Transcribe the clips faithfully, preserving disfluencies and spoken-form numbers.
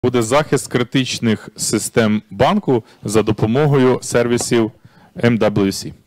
буде захист критичних систем банку за допомогою сервісів ем дабл ю сі.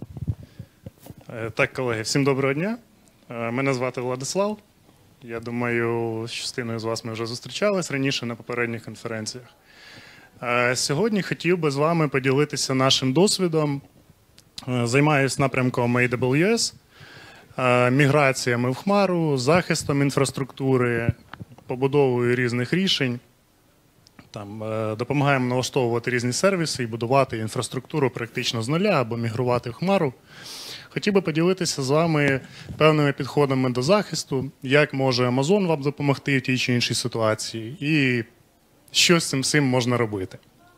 Так, колеги, всім доброго дня. Мене звати Владислав. Я думаю, з частиною з вас ми вже зустрічались раніше на попередніх конференціях. Сьогодні хотів би з вами поділитися нашим досвідом. Займаюся напрямком ей дабл ю ес, міграціями в Хмару, захистом інфраструктури, побудовою різних рішень. Там, допомагаємо налаштовувати різні сервіси і будувати інфраструктуру практично з нуля або мігрувати в Хмару. Хотів би поділитися з вами певними підходами до захисту, як може Amazon вам допомогти в тій чи іншій ситуації і що з цим всім можна робити.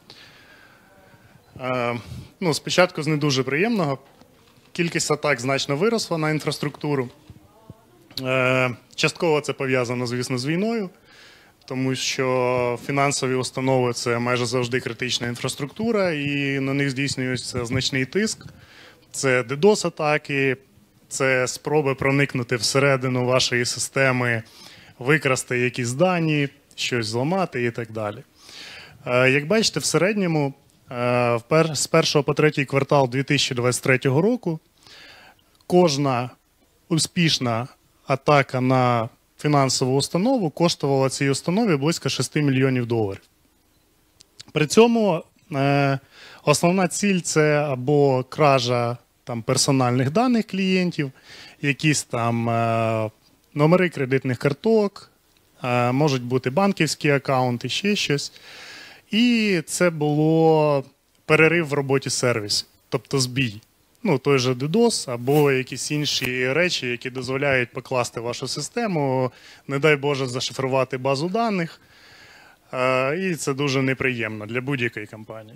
Е, ну, спочатку з не дуже приємного. Кількість атак значно виросла на інфраструктуру. Е, частково це пов'язано, звісно, з війною, тому що фінансові установи – це майже завжди критична інфраструктура, і на них здійснюється значний тиск. Це дедос-атаки, це спроби проникнути всередину вашої системи, викрасти якісь дані, щось зламати і так далі. Як бачите, в середньому з першого по третій квартал дві тисячі двадцять третього року кожна успішна атака на фінансову установу коштувала цій установі близько шести мільйонів доларів. При цьому основна ціль – це або кража там, персональних даних клієнтів, якісь там е, номери кредитних карток, е, можуть бути банківські акаунти, ще щось. І це було перерив в роботі сервісу, тобто збій. Ну, той же дедос або якісь інші речі, які дозволяють покласти вашу систему, не дай Боже, зашифрувати базу даних. Е, і це дуже неприємно для будь-якої компанії.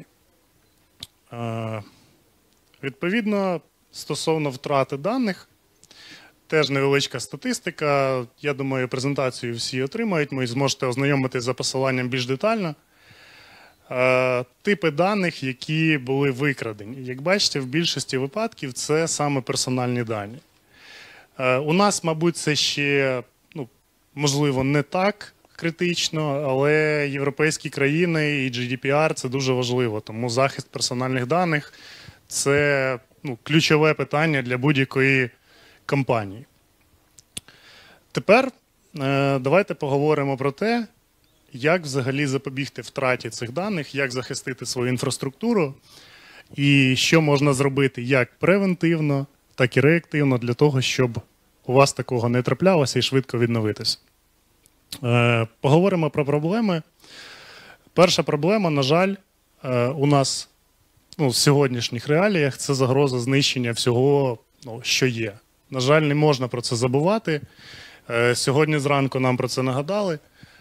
Відповідно, стосовно втрати даних, теж невеличка статистика. Я думаю, презентацію всі отримають, ви зможете ознайомитися за посиланням більш детально. Типи даних, які були викрадені. Як бачите, в більшості випадків це саме персональні дані. У нас, мабуть, це ще, ну, можливо, не так критично, але європейські країни і джі ді пі ар – це дуже важливо, тому захист персональних даних – це ну, ключове питання для будь-якої компанії. Тепер е, давайте поговоримо про те, як взагалі запобігти втраті цих даних, як захистити свою інфраструктуру і що можна зробити як превентивно, так і реактивно для того, щоб у вас такого не траплялося і швидко відновитися. Поговоримо про проблеми. Перша проблема, на жаль, у нас ну, в сьогоднішніх реаліях – це загроза знищення всього, ну, що є. На жаль, не можна про це забувати. Сьогодні зранку нам про це нагадали.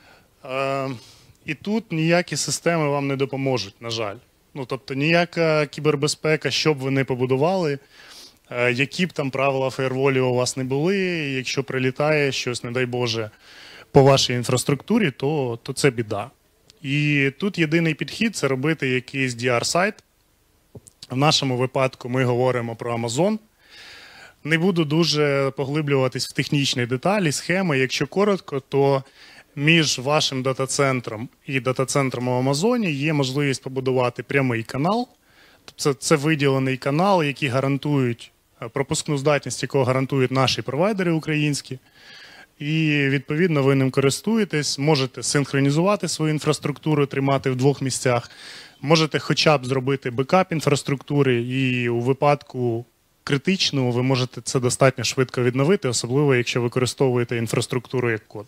І тут ніякі системи вам не допоможуть, на жаль. Ну, тобто ніяка кібербезпека, що б ви не побудували, які б там правила фаєрволів у вас не були, якщо прилітає щось, не дай Боже, по вашій інфраструктурі, то, то це біда. І тут єдиний підхід – це робити якийсь ді ар-сайт. В нашому випадку ми говоримо про Amazon. Не буду дуже поглиблюватись в технічні деталі, схеми. Якщо коротко, то між вашим дата-центром і дата-центром у Амазоні є можливість побудувати прямий канал. Це, це виділений канал, який гарантують, пропускну здатність якого гарантують наші провайдери українські. І, відповідно, ви ним користуєтесь, можете синхронізувати свою інфраструктуру, тримати в двох місцях, можете хоча б зробити бекап інфраструктури, і у випадку критичному ви можете це достатньо швидко відновити, особливо, якщо використовуєте інфраструктуру як код.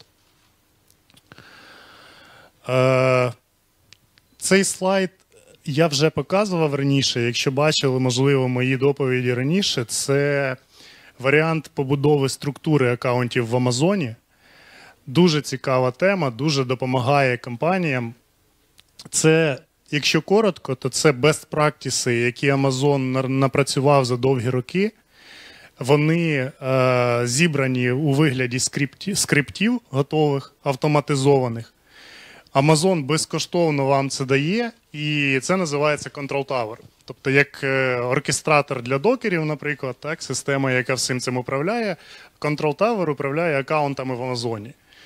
Цей слайд я вже показував раніше, якщо бачили, можливо, мої доповіді раніше, це варіант побудови структури акаунтів в Амазоні. Дуже цікава тема, дуже допомагає компаніям. Це, якщо коротко, то це best practices, які Amazon напрацював за довгі роки. Вони е, зібрані у вигляді скриптів, скриптів готових, автоматизованих. Amazon безкоштовно вам це дає, і це називається Control Tower. Тобто як оркестратор для докерів, наприклад, так, система, яка всім цим управляє, Control Tower управляє акаунтами в Амазоні.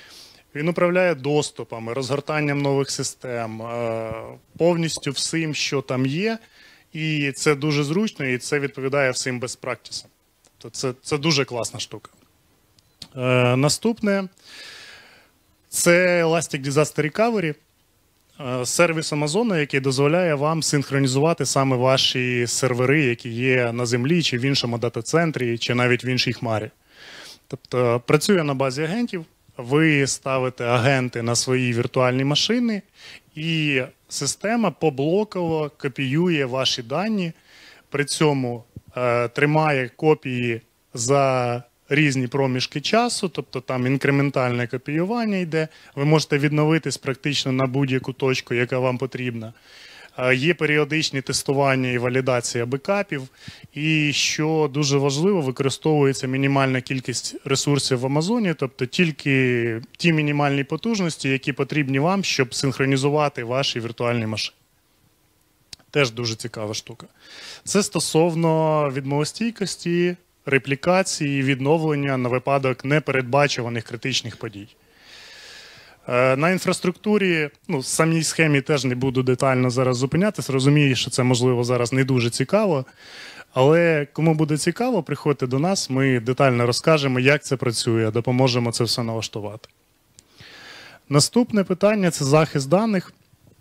Він управляє доступами, розгортанням нових систем, повністю всім, що там є. І це дуже зручно, і це відповідає всім best practices. Тобто це, це дуже класна штука. Е, наступне – це Elastic Disaster Recovery. Е, сервіс Amazon, який дозволяє вам синхронізувати саме ваші сервери, які є на землі, чи в іншому дата-центрі, чи навіть в іншій хмарі. Тобто працює на базі агентів, ви ставите агенти на свої віртуальні машини, і система поблоково копіює ваші дані, при цьому е, тримає копії за різні проміжки часу, тобто там інкрементальне копіювання йде, ви можете відновитись практично на будь-яку точку, яка вам потрібна. Е, є періодичні тестування і валідація бекапів, і, що дуже важливо, використовується мінімальна кількість ресурсів в Амазоні, тобто тільки ті мінімальні потужності, які потрібні вам, щоб синхронізувати ваші віртуальні машини. Теж дуже цікава штука. Це стосовно відмовостійкості, реплікації, відновлення на випадок непередбачуваних критичних подій. На інфраструктурі, ну, в самій схемі теж не буду детально зараз зупинятися, розумію, що це, можливо, зараз не дуже цікаво, але кому буде цікаво, приходьте до нас, ми детально розкажемо, як це працює, допоможемо це все налаштувати. Наступне питання – це захист даних.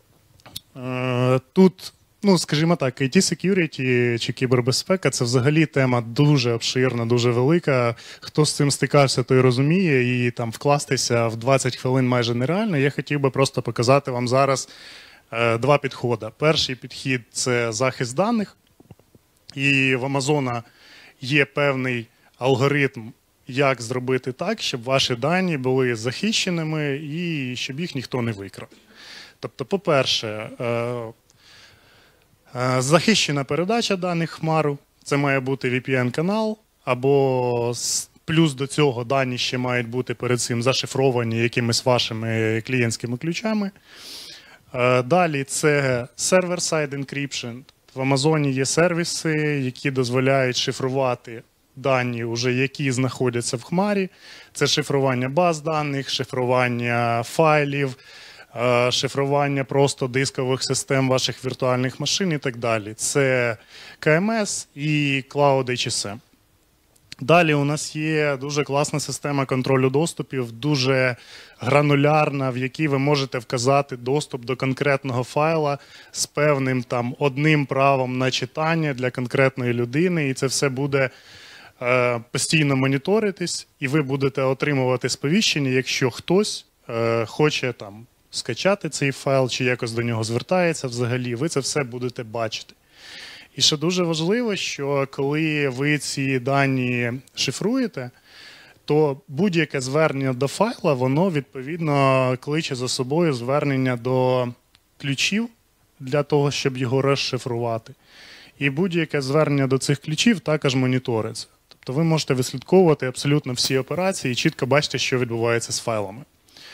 Тут, ну, скажімо так, ай ті-security чи кібербезпека – це взагалі тема дуже обширна, дуже велика. Хто з цим стикався, той розуміє, і там вкластися в двадцять хвилин майже нереально. Я хотів би просто показати вам зараз е, два підходи. Перший підхід – це захист даних. І в Амазона є певний алгоритм, як зробити так, щоб ваші дані були захищеними і щоб їх ніхто не викрав. Тобто, по-перше, е, захищена передача даних в хмару, це має бути ві пі ен-канал, або плюс до цього дані ще мають бути перед цим зашифровані якимись вашими клієнтськими ключами. Далі це server-side encryption. В Амазоні є сервіси, які дозволяють шифрувати дані, уже які знаходяться в хмарі. Це шифрування баз даних, шифрування файлів, шифрування просто дискових систем ваших віртуальних машин і так далі. Це ка ем ес і Cloud ейч ес ем. Далі у нас є дуже класна система контролю доступів, дуже гранулярна, в якій ви можете вказати доступ до конкретного файла з певним там одним правом на читання для конкретної людини, і це все буде е, постійно моніторитись, і ви будете отримувати сповіщення, якщо хтось е, хоче там скачати цей файл, чи якось до нього звертається взагалі, ви це все будете бачити. І ще дуже важливо, що коли ви ці дані шифруєте, то будь-яке звернення до файла, воно відповідно кличе за собою звернення до ключів для того, щоб його розшифрувати. І будь-яке звернення до цих ключів також моніториться. Тобто ви можете вислідковувати абсолютно всі операції і чітко бачити, що відбувається з файлами.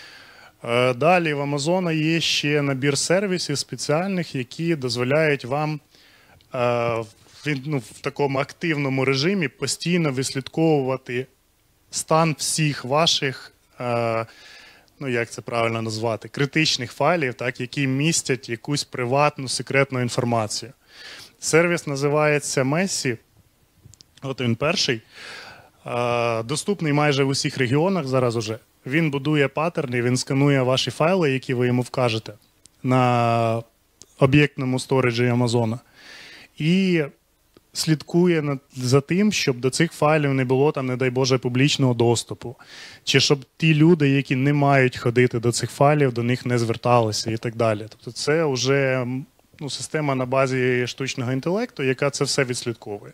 Далі в Amazon є ще набір сервісів спеціальних, які дозволяють вам в, ну, в такому активному режимі постійно вислідковувати стан всіх ваших, ну як це правильно назвати, критичних файлів, так, які містять якусь приватну секретну інформацію. Сервіс називається Messy, от він перший, доступний майже в усіх регіонах зараз уже. Він будує паттерни, він сканує ваші файли, які ви йому вкажете на об'єктному сториджі Амазона. І слідкує за тим, щоб до цих файлів не було, там, не дай Боже, публічного доступу. Чи щоб ті люди, які не мають ходити до цих файлів, до них не зверталися і так далі. Тобто це вже, ну, система на базі штучного інтелекту, яка це все відслідковує.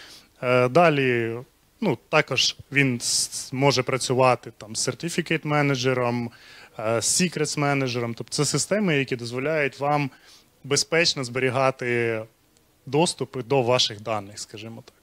Далі, ну, також він може працювати там, з Certificate менеджером, з Secrets менеджером. Тобто це системи, які дозволяють вам безпечно зберігати доступи до ваших даних, скажімо так.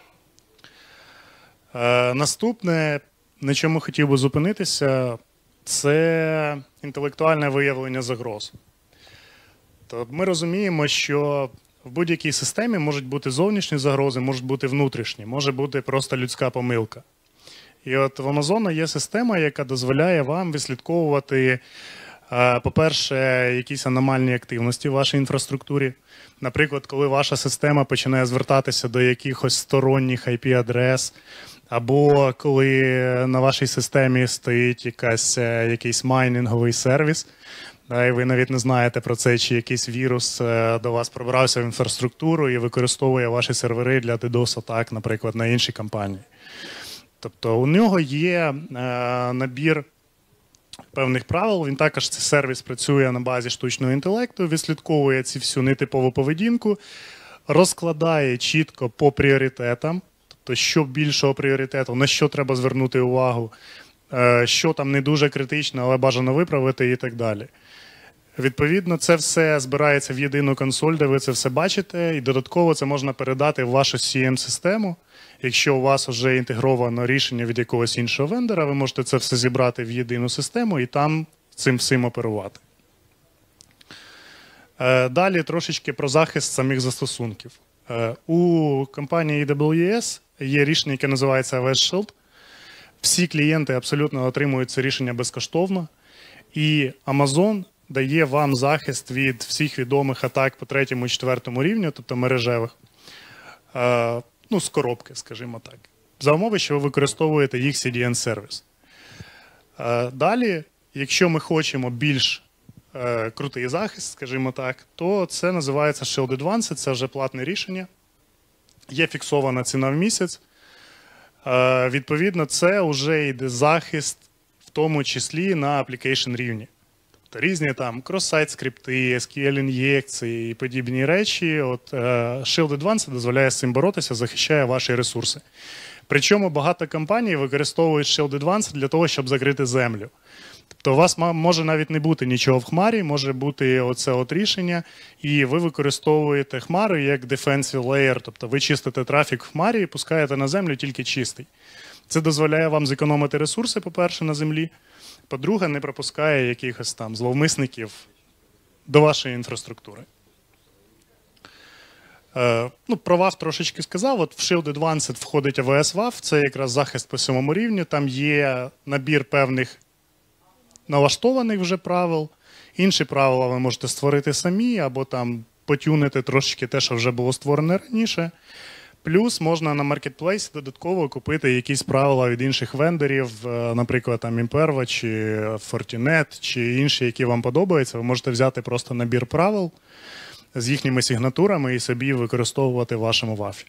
Е, наступне, на чому хотів би зупинитися, це інтелектуальне виявлення загроз. То ми розуміємо, що в будь-якій системі можуть бути зовнішні загрози, можуть бути внутрішні, може бути просто людська помилка. І от в Amazon є система, яка дозволяє вам відслідковувати, по-перше, якісь аномальні активності в вашій інфраструктурі. Наприклад, коли ваша система починає звертатися до якихось сторонніх ай пі-адрес, або коли на вашій системі стоїть якась, якийсь майнінговий сервіс, і ви навіть не знаєте про це, чи якийсь вірус до вас пробрався в інфраструктуру і використовує ваші сервери для DDoS-атак, наприклад, на інші компанії. Тобто у нього є набір певних правил, він також цей сервіс працює на базі штучного інтелекту, відслідковує ці всю нетипову поведінку, розкладає чітко по пріоритетам, тобто що більшого пріоритету, на що треба звернути увагу, що там не дуже критично, але бажано виправити і так далі. Відповідно, це все збирається в єдину консоль, де ви це все бачите, і додатково це можна передати в вашу сі ем-систему. Якщо у вас вже інтегровано рішення від якогось іншого вендора, ви можете це все зібрати в єдину систему і там цим всім оперувати. Далі трошечки про захист самих застосунків. У компанії ей дабл ю ес є рішення, яке називається ей ві ес Shield. Всі клієнти абсолютно отримують це рішення безкоштовно. І Amazon дає вам захист від всіх відомих атак по третьому і четвертому рівню, тобто мережевих. Ну, з коробки, скажімо так. За умови, що ви використовуєте їх сі ді ен-сервіс. Далі, якщо ми хочемо більш е, крутий захист, скажімо так, то це називається Shield Advanced, це вже платне рішення. Є фіксована ціна в місяць. Е, відповідно, це вже йде захист, в тому числі на application рівні. Тобто різні там крос-сайт скрипти, ес кю ель-ін'єкції і подібні речі. От, е, Shield Advanced дозволяє з цим боротися, захищає ваші ресурси. Причому багато компаній використовують Shield Advanced для того, щоб закрити землю. Тобто у вас може навіть не бути нічого в хмарі, може бути оце от рішення, і ви використовуєте хмару як defensive layer, тобто ви чистите трафік в хмарі і пускаєте на землю тільки чистий. Це дозволяє вам зекономити ресурси, по-перше, на землі, по-друге, не пропускає якихось там зловмисників до вашої інфраструктури. Е, ну, про ваф трошечки сказав. От в Shield Advanced входить ей ві ес ваф, це якраз захист по сьомому рівню. Там є набір певних налаштованих вже правил. Інші правила ви можете створити самі, або там потюнити трошечки те, що вже було створене раніше. Плюс можна на маркетплейсі додатково купити якісь правила від інших вендорів, наприклад, там Imperva чи Fortinet, чи інші, які вам подобаються. Ви можете взяти просто набір правил з їхніми сигнатурами і собі використовувати в вашому вафі.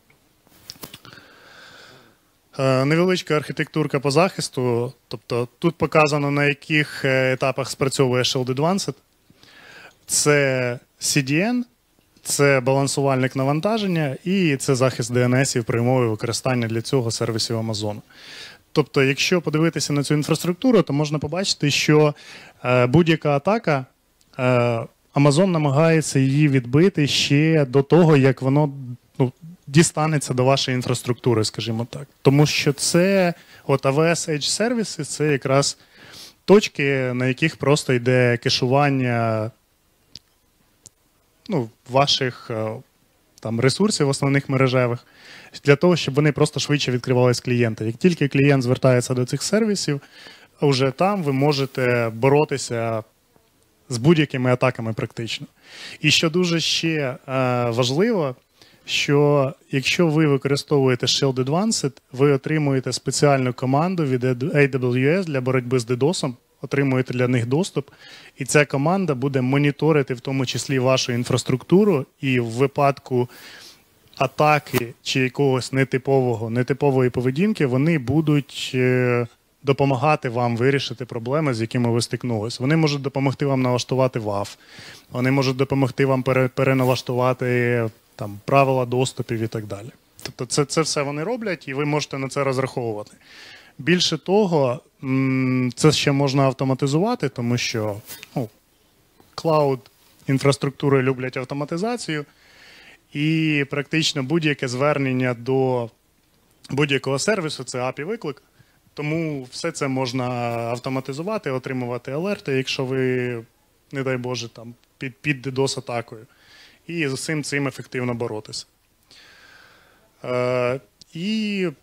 Невеличка архітектурка по захисту. Тобто тут показано, на яких етапах спрацьовує Shield Advanced. Це сі ді ен, це балансувальник навантаження і це захист ді ен ес при умові використання для цього сервісів Amazon. Тобто, якщо подивитися на цю інфраструктуру, то можна побачити, що будь-яка атака, Amazon намагається її відбити ще до того, як воно ну, дістанеться до вашої інфраструктури, скажімо так. Тому що це от ей ві ес Edge сервіси, це якраз точки, на яких просто йде кешування ну, ваших там, ресурсів основних мережевих, для того, щоб вони просто швидше відкривались клієнта. Як тільки клієнт звертається до цих сервісів, вже там ви можете боротися з будь-якими атаками практично. І що дуже ще е, важливо, що якщо ви використовуєте Shield Advanced, ви отримуєте спеціальну команду від ей дабл ю ес для боротьби з дедосом, отримуєте для них доступ, і ця команда буде моніторити в тому числі вашу інфраструктуру, і в випадку атаки чи якогось нетипового, нетипової поведінки вони будуть допомагати вам вирішити проблеми, з якими ви стикнулись. Вони можуть допомогти вам налаштувати ваф, вони можуть допомогти вам переналаштувати там, правила доступів і так далі. Тобто це, це все вони роблять, і ви можете на це розраховувати. Більше того, це ще можна автоматизувати, тому що ну, клауд-інфраструктури люблять автоматизацію, і практично будь-яке звернення до будь-якого сервісу – це ей пі ай-виклик, тому все це можна автоматизувати, отримувати алерти, якщо ви, не дай Боже, там, під, під дедос-атакою, і з усім цим ефективно боротися. Е, і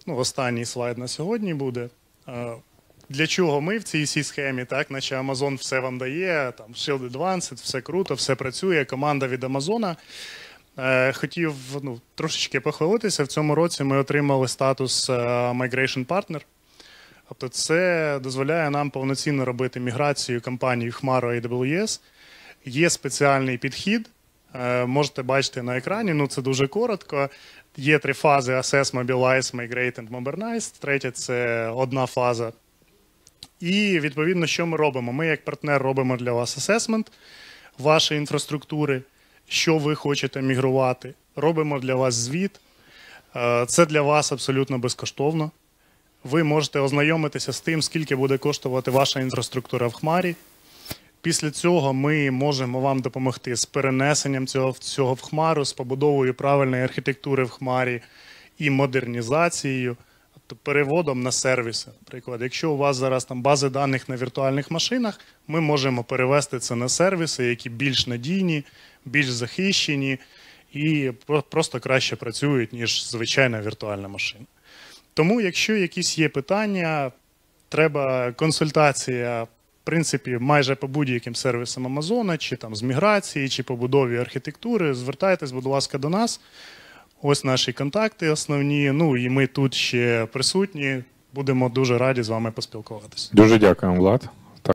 ну, останній слайд на сьогодні буде. Для чого ми в цій всій схемі, так, наче Amazon все вам дає, там Shield Advanced, все круто, все працює, команда від Amazon. Хотів ну, трошечки похвалитися. В цьому році ми отримали статус Migration Partner. Тобто це дозволяє нам повноцінно робити міграцію компанії в Хмару ей дабл ю ес. Є спеціальний підхід, можете бачити на екрані, ну це дуже коротко. Є три фази: Assess, Mobilize, Migrate and Modernize. Третя – це одна фаза. І, відповідно, що ми робимо? Ми, як партнер, робимо для вас асесмент вашої інфраструктури, що ви хочете мігрувати. Робимо для вас звіт. Це для вас абсолютно безкоштовно. Ви можете ознайомитися з тим, скільки буде коштувати ваша інфраструктура в Хмарі. Після цього ми можемо вам допомогти з перенесенням цього, цього в Хмару, з побудовою правильної архітектури в Хмарі і модернізацією, тобто переводом на сервіси. Наприклад, якщо у вас зараз там бази даних на віртуальних машинах, ми можемо перевести це на сервіси, які більш надійні, більш захищені і просто краще працюють, ніж звичайна віртуальна машина. Тому, якщо якісь є питання, треба консультація, в принципі, майже по будь-яким сервісам Амазона, чи там з міграції, чи побудові архітектури, звертайтесь, будь ласка, до нас. Ось наші контакти основні. Ну і ми тут ще присутні. Будемо дуже раді з вами поспілкуватися. Дуже дякуємо, Влад.